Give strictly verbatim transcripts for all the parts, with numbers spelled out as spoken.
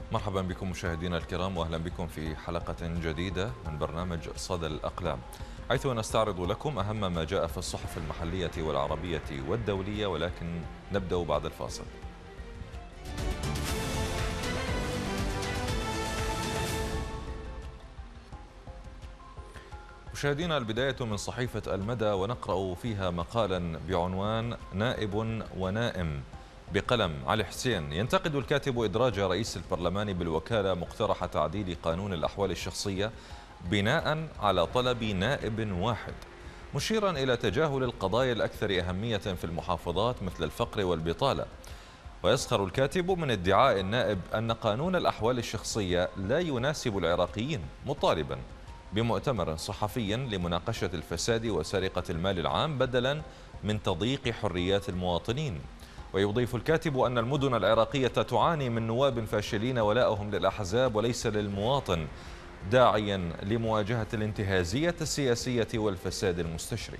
مرحبا بكم مشاهدينا الكرام، واهلا بكم في حلقة جديدة من برنامج صدى الأقلام، حيث نستعرض لكم أهم ما جاء في الصحف المحلية والعربية والدولية، ولكن نبدأ بعد الفاصل. مشاهدينا، البداية من صحيفة المدى، ونقرأ فيها مقالا بعنوان نائب ونائم بقلم علي حسين. ينتقد الكاتب إدراج رئيس البرلمان بالوكالة مقترح تعديل قانون الأحوال الشخصية بناء على طلب نائب واحد، مشيرا إلى تجاهل القضايا الأكثر أهمية في المحافظات مثل الفقر والبطالة. ويسخر الكاتب من ادعاء النائب أن قانون الأحوال الشخصية لا يناسب العراقيين، مطالبا بمؤتمر صحفي لمناقشة الفساد وسرقة المال العام بدلا من تضييق حريات المواطنين. ويضيف الكاتب أن المدن العراقية تعاني من نواب فاشلين ولاءهم للأحزاب وليس للمواطن، داعيا لمواجهة الانتهازية السياسية والفساد المستشري.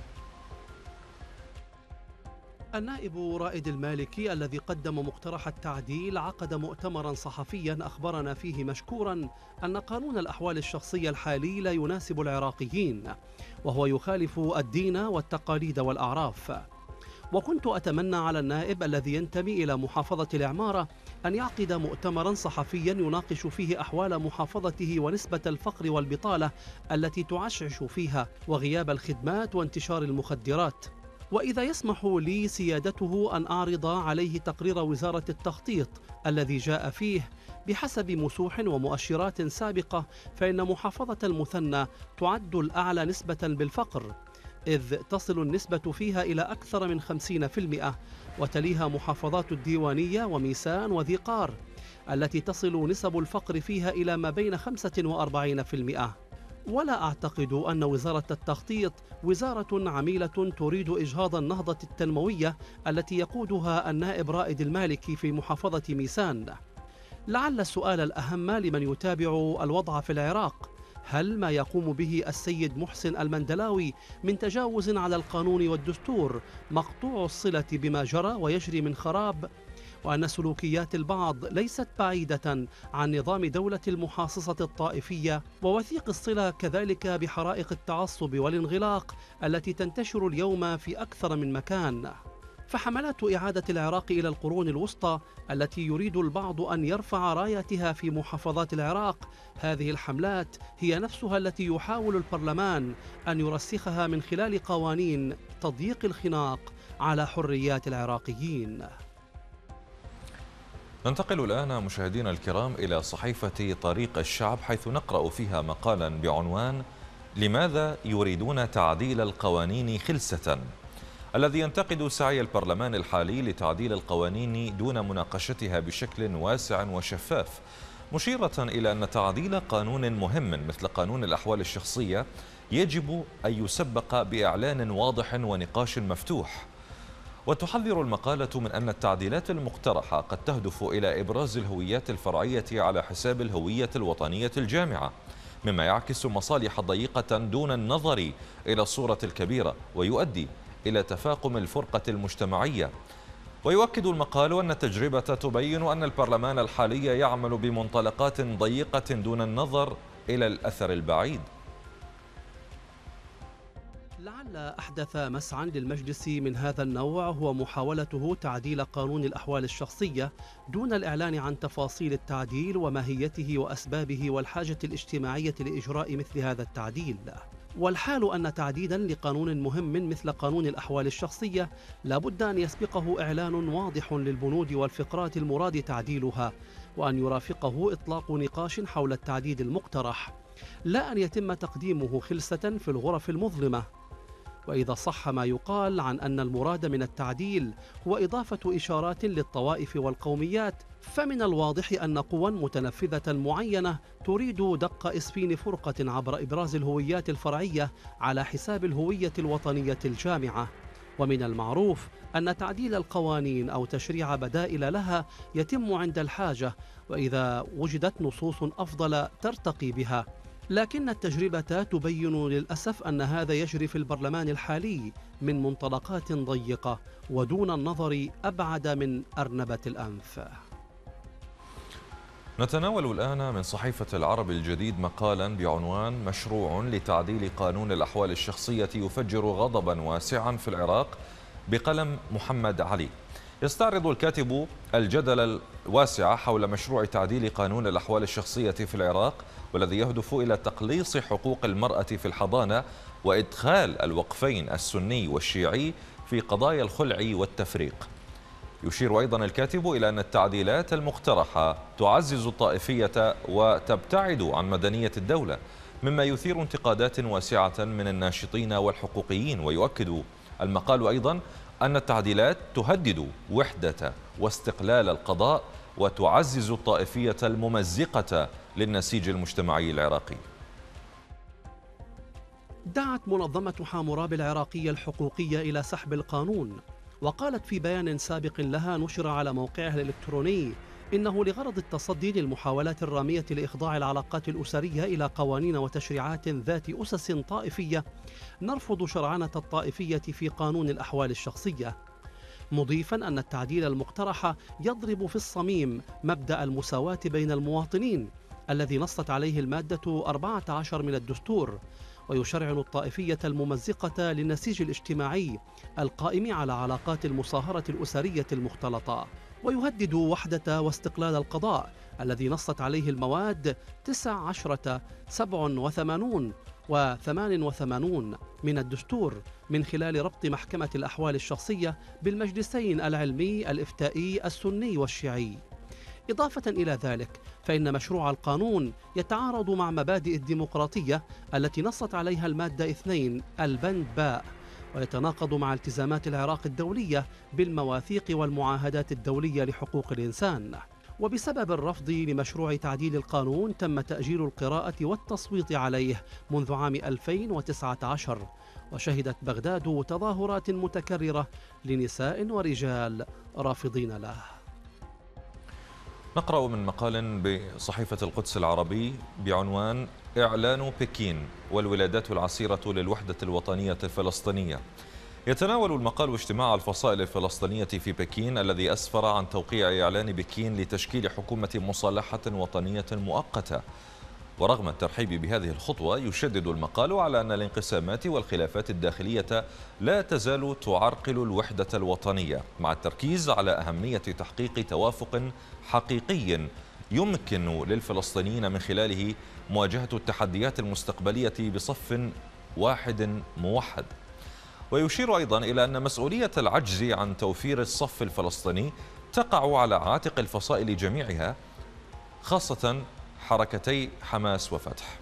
النائب رائد المالكي الذي قدم مقترح التعديل عقد مؤتمرا صحفيا أخبرنا فيه مشكورا أن قانون الأحوال الشخصية الحالي لا يناسب العراقيين، وهو يخالف الدين والتقاليد والأعراف. وكنت أتمنى على النائب الذي ينتمي إلى محافظة العمارة أن يعقد مؤتمرا صحفيا يناقش فيه أحوال محافظته ونسبة الفقر والبطالة التي تعشعش فيها، وغياب الخدمات وانتشار المخدرات. وإذا يسمح لي سيادته أن أعرض عليه تقرير وزارة التخطيط الذي جاء فيه بحسب مسوح ومؤشرات سابقة، فإن محافظة المثنى تعد الأعلى نسبة بالفقر، إذ تصل النسبة فيها إلى أكثر من خمسين بالمئة، وتليها محافظات الديوانية وميسان وذي قار التي تصل نسب الفقر فيها إلى ما بين خمسة وأربعين بالمئة. ولا أعتقد أن وزارة التخطيط وزارة عميلة تريد إجهاض النهضة التنموية التي يقودها النائب رائد المالكي في محافظة ميسان. لعل السؤال الأهم لمن يتابع الوضع في العراق: هل ما يقوم به السيد محسن المندلاوي من تجاوز على القانون والدستور مقطوع الصلة بما جرى ويجري من خراب؟ وأن سلوكيات البعض ليست بعيدة عن نظام دولة المحاصصة الطائفية، ووثيق الصلة كذلك بحرائق التعصب والانغلاق التي تنتشر اليوم في أكثر من مكان. فحملات إعادة العراق إلى القرون الوسطى التي يريد البعض أن يرفع رايتها في محافظات العراق، هذه الحملات هي نفسها التي يحاول البرلمان أن يرسخها من خلال قوانين تضييق الخناق على حريات العراقيين. ننتقل الآن مشاهدينا الكرام إلى صحيفة طريق الشعب، حيث نقرأ فيها مقالا بعنوان لماذا يريدون تعديل القوانين خلسة؟ الذي ينتقد سعي البرلمان الحالي لتعديل القوانين دون مناقشتها بشكل واسع وشفاف، مشيرة إلى أن تعديل قانون مهم مثل قانون الأحوال الشخصية يجب أن يسبق بإعلان واضح ونقاش مفتوح. وتحذر المقالة من أن التعديلات المقترحة قد تهدف إلى إبراز الهويات الفرعية على حساب الهوية الوطنية الجامعة، مما يعكس مصالح ضيقة دون النظر إلى الصورة الكبيرة، ويؤدي إلى تفاقم الفرقة المجتمعية. ويؤكد المقال أن التجربة تبين أن البرلمان الحالي يعمل بمنطلقات ضيقة دون النظر إلى الأثر البعيد. لعل أحدث مسعى للمجلس من هذا النوع هو محاولته تعديل قانون الأحوال الشخصية دون الإعلان عن تفاصيل التعديل وماهيته وأسبابه والحاجة الاجتماعية لإجراء مثل هذا التعديل. والحال أن تعديلا لقانون مهم مثل قانون الأحوال الشخصية لابد أن يسبقه إعلان واضح للبنود والفقرات المراد تعديلها، وأن يرافقه إطلاق نقاش حول التعديل المقترح، لا أن يتم تقديمه خلسة في الغرف المظلمة. وإذا صح ما يقال عن أن المراد من التعديل هو إضافة إشارات للطوائف والقوميات، فمن الواضح أن قوى متنفذة معينة تريد دق إسفين فرقة عبر إبراز الهويات الفرعية على حساب الهوية الوطنية الجامعة. ومن المعروف أن تعديل القوانين أو تشريع بدائل لها يتم عند الحاجة، وإذا وجدت نصوص أفضل ترتقي بها. لكن التجربة تبين للأسف أن هذا يجري في البرلمان الحالي من منطلقات ضيقة ودون النظر أبعد من أرنبة الأنف. نتناول الآن من صحيفة العرب الجديد مقالا بعنوان مشروع لتعديل قانون الأحوال الشخصية يفجر غضبا واسعا في العراق بقلم محمد علي. يستعرض الكاتب الجدل الواسع حول مشروع تعديل قانون الأحوال الشخصية في العراق، والذي يهدف إلى تقليص حقوق المرأة في الحضانة وإدخال الوقفين السني والشيعي في قضايا الخلع والتفريق. يشير أيضا الكاتب إلى أن التعديلات المقترحة تعزز الطائفية وتبتعد عن مدنية الدولة، مما يثير انتقادات واسعة من الناشطين والحقوقيين. ويؤكد المقال أيضا أن التعديلات تهدد وحدة واستقلال القضاء وتعزز الطائفية الممزقة للنسيج المجتمعي العراقي. دعت منظمة حامورابي العراقية الحقوقية إلى سحب القانون، وقالت في بيان سابق لها نشر على موقعها الإلكتروني إنه لغرض التصدي للمحاولات الرامية لإخضاع العلاقات الأسرية إلى قوانين وتشريعات ذات أسس طائفية، نرفض شرعنة الطائفية في قانون الأحوال الشخصية، مضيفا أن التعديل المقترح يضرب في الصميم مبدأ المساواة بين المواطنين الذي نصت عليه المادة أربعة عشر من الدستور، ويشرعن الطائفية الممزقة للنسيج الاجتماعي القائم على علاقات المصاهرة الأسرية المختلطة، ويهدد وحدة واستقلال القضاء الذي نصت عليه المواد تسع عشرة، سبع وثمانون وثمان وثمانون من الدستور، من خلال ربط محكمة الأحوال الشخصية بالمجلسين العلمي الإفتائي السني والشيعي. إضافة إلى ذلك فإن مشروع القانون يتعارض مع مبادئ الديمقراطية التي نصت عليها المادة اثنين البند باء، ويتناقض مع التزامات العراق الدولية بالمواثيق والمعاهدات الدولية لحقوق الإنسان. وبسبب الرفض لمشروع تعديل القانون تم تأجيل القراءة والتصويت عليه منذ عام ألفين وتسعة عشر، وشهدت بغداد تظاهرات متكررة لنساء ورجال رافضين له. نقرأ من مقال بصحيفة القدس العربي بعنوان إعلان بكين والولادات العسيرة للوحدة الوطنية الفلسطينية. يتناول المقال اجتماع الفصائل الفلسطينية في بكين الذي أسفر عن توقيع إعلان بكين لتشكيل حكومة مصالحة وطنية مؤقتة. ورغم الترحيب بهذه الخطوة، يشدد المقال على أن الانقسامات والخلافات الداخلية لا تزال تعرقل الوحدة الوطنية، مع التركيز على أهمية تحقيق توافق حقيقي يمكن للفلسطينيين من خلاله مواجهة التحديات المستقبلية بصف واحد موحد. ويشير أيضا إلى أن مسؤولية العجز عن توفير الصف الفلسطيني تقع على عاتق الفصائل جميعها، خاصة حركتي حماس وفتح.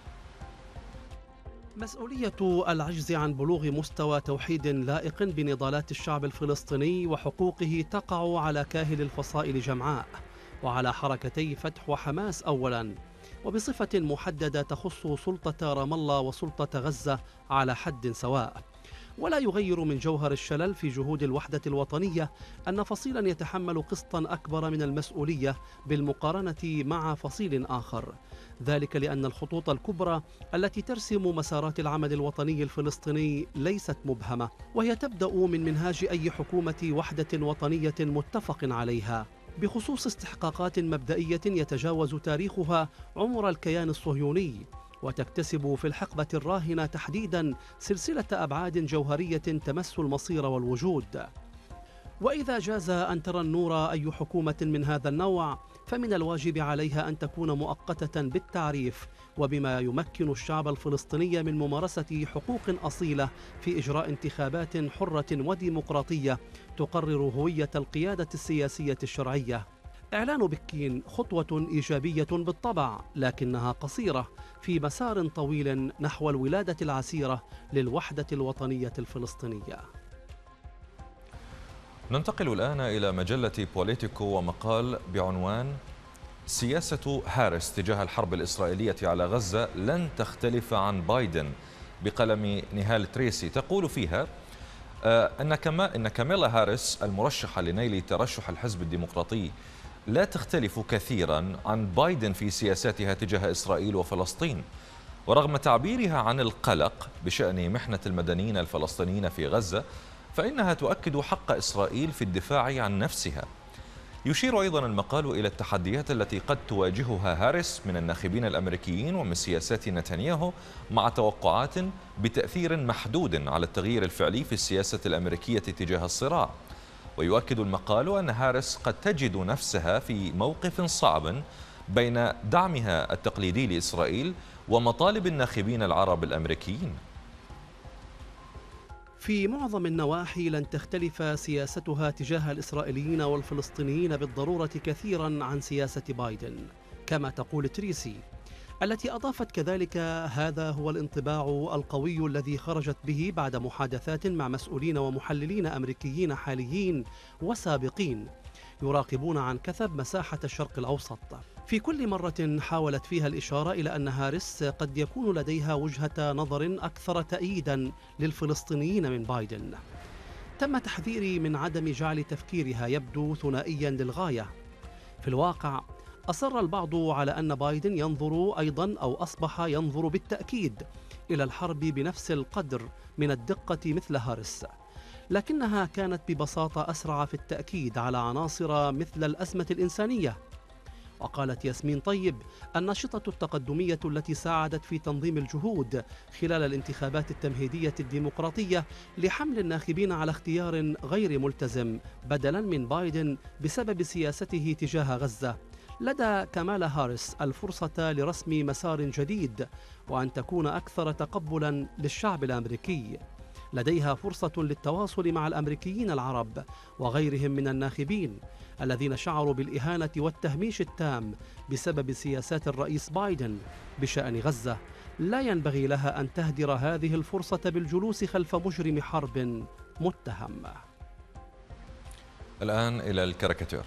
مسؤولية العجز عن بلوغ مستوى توحيد لائق بنضالات الشعب الفلسطيني وحقوقه تقع على كاهل الفصائل جمعاء، وعلى حركتي فتح وحماس أولا، وبصفة محددة تخص سلطة رام الله وسلطة غزة على حد سواء. ولا يغير من جوهر الشلل في جهود الوحدة الوطنية أن فصيلا يتحمل قسطا أكبر من المسؤولية بالمقارنة مع فصيل آخر، ذلك لأن الخطوط الكبرى التي ترسم مسارات العمل الوطني الفلسطيني ليست مبهمة، وهي تبدأ من منهاج أي حكومة وحدة وطنية متفق عليها، بخصوص استحقاقات مبدئية يتجاوز تاريخها عمر الكيان الصهيوني، وتكتسب في الحقبة الراهنة تحديدا سلسلة أبعاد جوهرية تمس المصير والوجود. وإذا جاز أن ترى النور أي حكومة من هذا النوع، فمن الواجب عليها أن تكون مؤقتة بالتعريف، وبما يمكن الشعب الفلسطيني من ممارسة حقوق أصيلة في إجراء انتخابات حرة وديمقراطية تقرر هوية القيادة السياسية الشرعية. إعلان بكين خطوة إيجابية بالطبع، لكنها قصيرة في مسار طويل نحو الولادة العسيرة للوحدة الوطنية الفلسطينية. ننتقل الآن إلى مجلة بوليتيكو ومقال بعنوان سياسة هاريس تجاه الحرب الإسرائيلية على غزة لن تختلف عن بايدن، بقلم نهال تريسي. تقول فيها أن كما أن كاميلا هاريس المرشحة لنيل ترشح الحزب الديمقراطي لا تختلف كثيرا عن بايدن في سياساتها تجاه إسرائيل وفلسطين. ورغم تعبيرها عن القلق بشأن محنة المدنيين الفلسطينيين في غزة، فإنها تؤكد حق إسرائيل في الدفاع عن نفسها. يشير أيضا المقال إلى التحديات التي قد تواجهها هاريس من الناخبين الأمريكيين ومن سياسات نتنياهو، مع توقعات بتأثير محدود على التغيير الفعلي في السياسة الأمريكية تجاه الصراع. ويؤكد المقال أن هاريس قد تجد نفسها في موقف صعب بين دعمها التقليدي لإسرائيل ومطالب الناخبين العرب الأمريكيين. في معظم النواحي لن تختلف سياستها تجاه الإسرائيليين والفلسطينيين بالضرورة كثيرا عن سياسة بايدن، كما تقول تريسي، التي أضافت كذلك: هذا هو الانطباع القوي الذي خرجت به بعد محادثات مع مسؤولين ومحللين أمريكيين حاليين وسابقين يراقبون عن كثب مساحة الشرق الأوسط، في كل مرة حاولت فيها الإشارة إلى أن هاريس قد يكون لديها وجهة نظر أكثر تأييدا للفلسطينيين من بايدن. تم تحذيري من عدم جعل تفكيرها يبدو ثنائيا للغاية. في الواقع أصر البعض على أن بايدن ينظر أيضا أو أصبح ينظر بالتأكيد إلى الحرب بنفس القدر من الدقة مثل هاريس، لكنها كانت ببساطة أسرع في التأكيد على عناصر مثل الأزمة الإنسانية. وقالت ياسمين طيب الناشطة التقدمية التي ساعدت في تنظيم الجهود خلال الانتخابات التمهيدية الديمقراطية لحمل الناخبين على اختيار غير ملتزم بدلا من بايدن بسبب سياسته تجاه غزة: لدى كامالا هاريس الفرصة لرسم مسار جديد وأن تكون أكثر تقبلا للشعب الأمريكي. لديها فرصة للتواصل مع الأمريكيين العرب وغيرهم من الناخبين الذين شعروا بالإهانة والتهميش التام بسبب سياسات الرئيس بايدن بشأن غزة. لا ينبغي لها أن تهدر هذه الفرصة بالجلوس خلف مجرم حرب متهم. الآن إلى الكاريكاتير.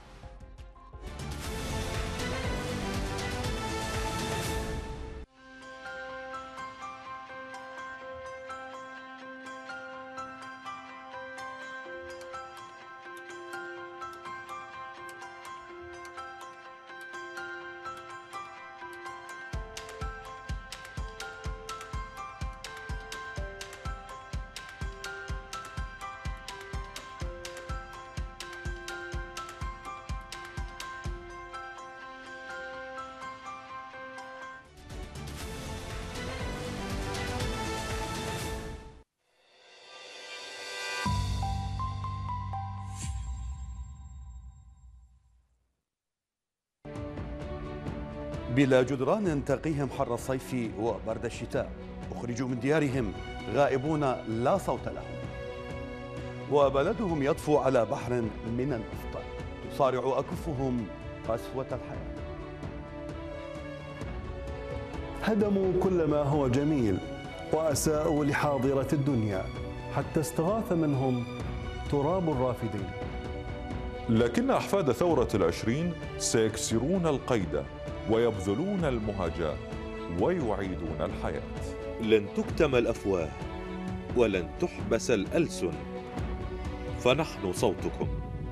بلا جدران تقيهم حر الصيف وبرد الشتاء، أخرجوا من ديارهم غائبون لا صوت لهم، وبلدهم يطفو على بحر من النفط، تصارع أكفهم قسوة الحياة. هدموا كل ما هو جميل وأساءوا لحاضرة الدنيا حتى استغاث منهم تراب الرافدين. لكن أحفاد ثورة العشرين سيكسرون القيد ويبذلون المهاجة ويعيدون الحياة. لن تكتم الأفواه ولن تحبس الألسن، فنحن صوتكم.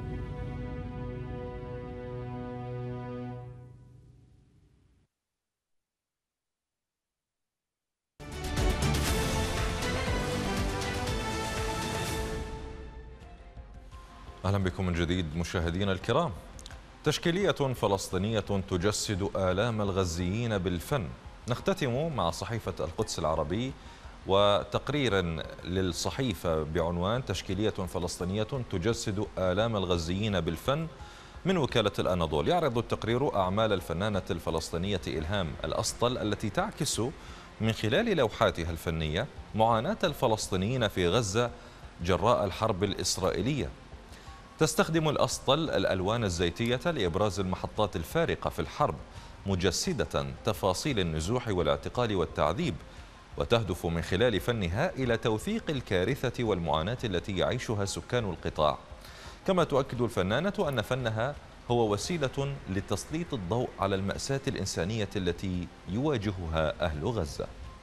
أهلا بكم من جديد مشاهدينا الكرام. تشكيلية فلسطينية تجسد آلام الغزيين بالفن. نختتم مع صحيفة القدس العربي وتقرير للصحيفة بعنوان تشكيلية فلسطينية تجسد آلام الغزيين بالفن من وكالة الأناضول. يعرض التقرير أعمال الفنانة الفلسطينية إلهام الأسطل التي تعكس من خلال لوحاتها الفنية معاناة الفلسطينيين في غزة جراء الحرب الإسرائيلية. تستخدم الأسطل الألوان الزيتية لإبراز المحطات الفارقة في الحرب، مجسدة تفاصيل النزوح والاعتقال والتعذيب، وتهدف من خلال فنها إلى توثيق الكارثة والمعاناة التي يعيشها سكان القطاع. كما تؤكد الفنانة أن فنها هو وسيلة لتسليط الضوء على المأساة الإنسانية التي يواجهها أهل غزة.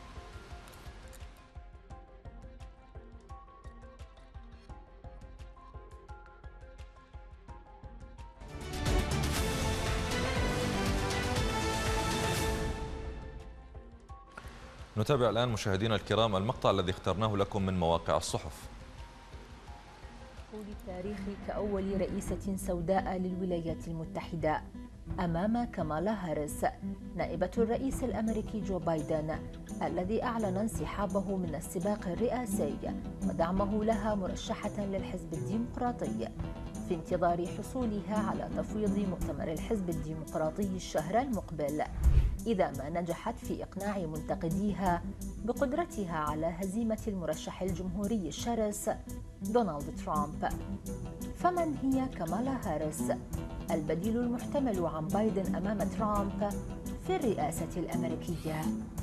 نتابع الآن مشاهدينا الكرام المقطع الذي اخترناه لكم من مواقع الصحف. دخول التاريخ كأول رئيسة سوداء للولايات المتحدة أمام كامالا هاريس نائبة الرئيس الأمريكي جو بايدن، الذي أعلن انسحابه من السباق الرئاسي ودعمه لها مرشحة للحزب الديمقراطي، في انتظار حصولها على تفويض مؤتمر الحزب الديمقراطي الشهر المقبل إذا ما نجحت في إقناع منتقديها بقدرتها على هزيمة المرشح الجمهوري الشرس دونالد ترامب. فمن هي كامالا هاريس، البديل المحتمل عن بايدن أمام ترامب في الرئاسة الأمريكية؟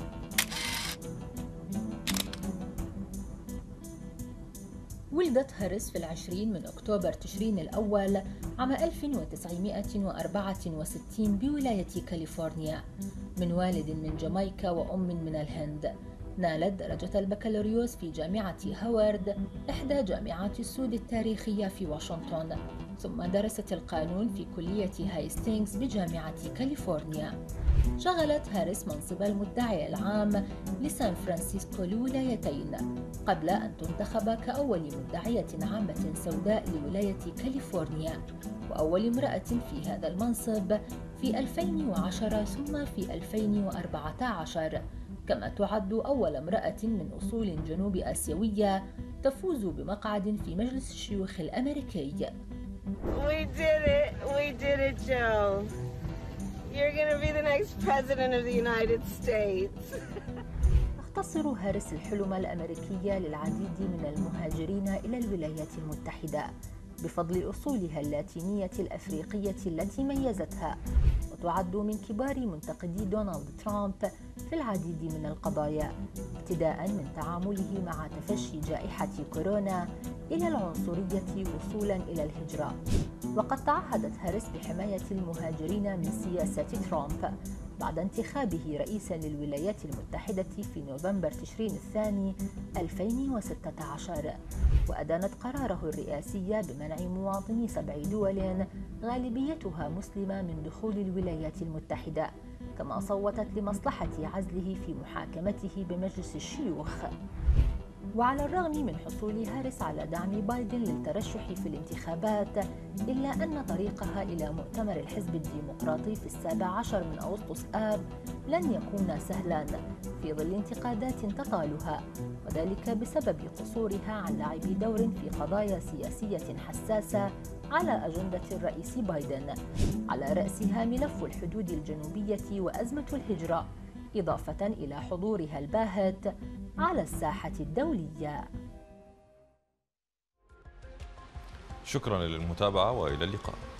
ولدت هاريس في العشرين من أكتوبر تشرين الأول عام ألف وتسعمائة وأربعة وستين بولاية كاليفورنيا، من والد من جامايكا وأم من الهند. نالت درجة البكالوريوس في جامعة هوارد، إحدى جامعات السود التاريخية في واشنطن، ثم درست القانون في كلية هايستينغز بجامعة كاليفورنيا. شغلت هاريس منصب المدعي العام لسان فرانسيسكو لولايتين قبل أن تنتخب كأول مدعية عامة سوداء لولاية كاليفورنيا، وأول امرأة في هذا المنصب في ألفين وعشرة ثم في ألفين وأربعة عشر، كما تعد أول امرأة من أصول جنوب آسيوية تفوز بمقعد في مجلس الشيوخ الأمريكي. We did it. We did it, Joe. You're going to be the next president of the United States. تختصر هاريس الحلم الأمريكي للعديد من المهاجرين إلى الولايات المتحدة بفضل أصولها اللاتينية الأفريقية التي ميزتها، وتعد من كبار منتقدي دونالد ترامب في العديد من القضايا، ابتداء من تعامله مع تفشي جائحة كورونا إلى العنصرية وصولا إلى الهجرة. وقد تعهدت هاريس بحماية المهاجرين من سياسة ترامب بعد انتخابه رئيسا للولايات المتحدة في نوفمبر تشرين الثاني ألفين وستة عشر، وأدانت قراره الرئاسي بمنع مواطني سبع دول غالبيتها مسلمة من دخول الولايات المتحدة، كما صوتت لمصلحة عزله في محاكمته بمجلس الشيوخ. وعلى الرغم من حصول هاريس على دعم بايدن للترشح في الانتخابات، إلا أن طريقها إلى مؤتمر الحزب الديمقراطي في السابع عشر من أغسطس آب لن يكون سهلا في ظل انتقادات تطالها، وذلك بسبب قصورها عن لعب دور في قضايا سياسية حساسة على أجندة الرئيس بايدن، على رأسها ملف الحدود الجنوبية وأزمة الهجرة، إضافة إلى حضورها الباهت على الساحة الدولية. شكرا للمتابعة وإلى اللقاء.